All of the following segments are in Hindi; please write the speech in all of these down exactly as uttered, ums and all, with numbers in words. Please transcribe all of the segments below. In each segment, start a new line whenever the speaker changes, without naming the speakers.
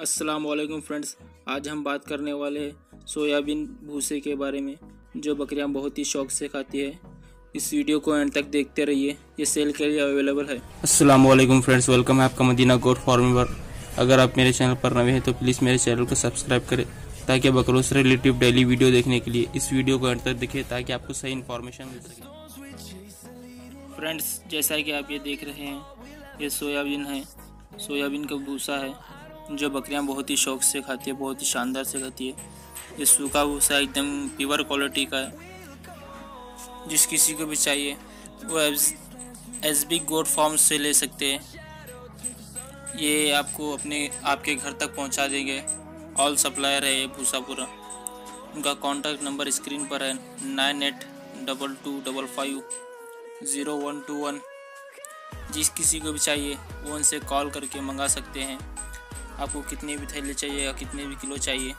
अस्सलाम वालेकुम फ्रेंड्स, आज हम बात करने वाले हैं सोयाबीन भूसे के बारे में जो बकरियां बहुत ही शौक से खाती है। इस वीडियो को एंड तक देखते रहिए, ये सेल के लिए अवेलेबल है। अस्सलाम वालेकुम फ्रेंड्स, वेलकम है आपका मदीना गोट फार्म पर। अगर आप मेरे चैनल पर नए हैं तो प्लीज़ मेरे चैनल को सब्सक्राइब करें ताकि बकरों से रिलेटिव डेली वीडियो देखने के लिए इस वीडियो को एंड तक देखें ताकि आपको सही इन्फॉर्मेशन मिल सके। फ्रेंड्स, जैसा कि आप ये देख रहे हैं, ये सोयाबीन है। सोयाबीन का भूसा है जो बकरियां बहुत ही शौक से खाती है, बहुत ही शानदार से खाती है। ये सूखा भूसा एकदम प्योर क्वालिटी का है। जिस किसी को भी चाहिए वो एस बी गोट फार्म से ले सकते हैं। ये आपको अपने आपके घर तक पहुंचा देंगे। ऑल सप्लायर है ये भूसा पूरा। उनका कॉन्टैक्ट नंबर स्क्रीन पर है nine eight double two double five zero one two one. जिस किसी को भी चाहिए वो उनसे कॉल करके मंगा सकते हैं। आपको कितने भी थैले चाहिए या कितने भी किलो चाहिए।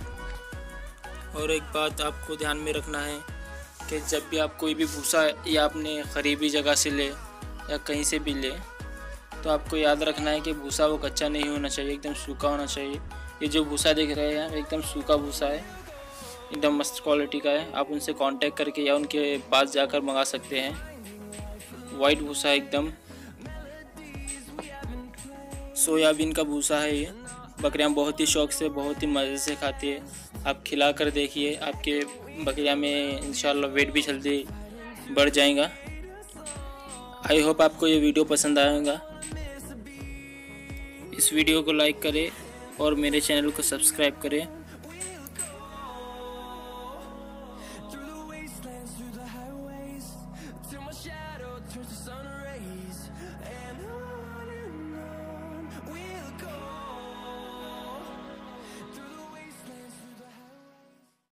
और एक बात आपको ध्यान में रखना है कि जब भी आप कोई भी भूसा या अपने करीबी जगह से ले या कहीं से भी ले तो आपको याद रखना है कि भूसा वो कच्चा नहीं होना चाहिए, एकदम सूखा होना चाहिए। ये जो भूसा देख रहे हैं एकदम सूखा भूसा है, एकदम मस्त क्वालिटी का है। आप उनसे कांटेक्ट करके या उनके पास जाकर मंगा सकते हैं। वाइट भूसा एकदम सोयाबीन का भूसा है। ये बकरियां बहुत ही शौक से, बहुत ही मज़े से खाती है। आप खिला कर देखिए, आपके बकरियां में इंशाल्लाह वेट भी जल्दी बढ़ जाएगा। आई होप आपको ये वीडियो पसंद आएगा। इस वीडियो को लाइक करें और मेरे चैनल को सब्सक्राइब करें।